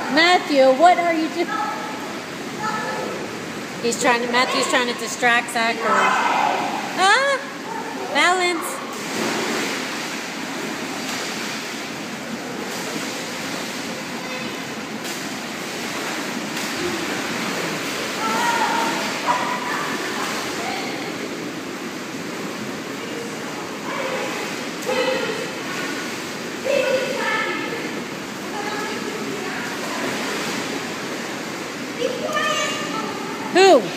Matthew, what are you doing? Matthew's trying to distract Zachary. Ah! Balance. Who?